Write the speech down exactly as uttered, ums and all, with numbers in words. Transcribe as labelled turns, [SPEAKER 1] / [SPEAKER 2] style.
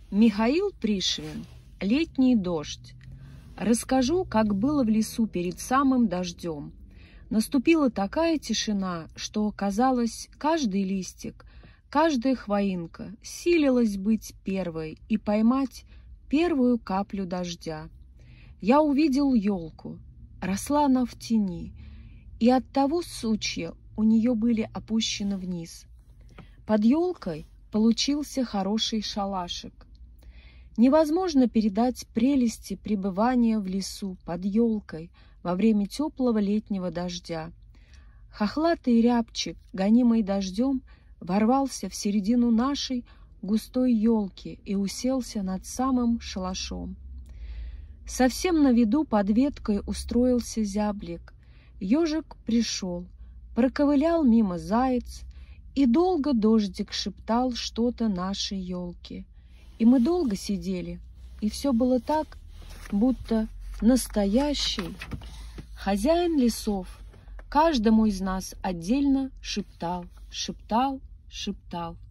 [SPEAKER 1] Михаил Пришвин. Летний дождь. Расскажу, как было в лесу перед самым дождем. Наступила такая тишина, что, казалось, каждый листик, каждая хвоинка силилась быть первой и поймать первую каплю дождя. Я увидел елку, росла она в тени, и оттого сучья у нее были опущены вниз. Под елкой получился хороший шалашик. Невозможно передать прелести пребывания в лесу под елкой во время теплого летнего дождя. Хохлатый рябчик, гонимый дождем, ворвался в середину нашей густой елки и уселся над самым шалашом. Совсем на виду под веткой устроился зяблик. Ежик пришел, проковылял мимо заяц, и долго дождик шептал что-то нашей елке. И мы долго сидели, и все было так, будто настоящий хозяин лесов каждому из нас отдельно шептал, шептал, шептал.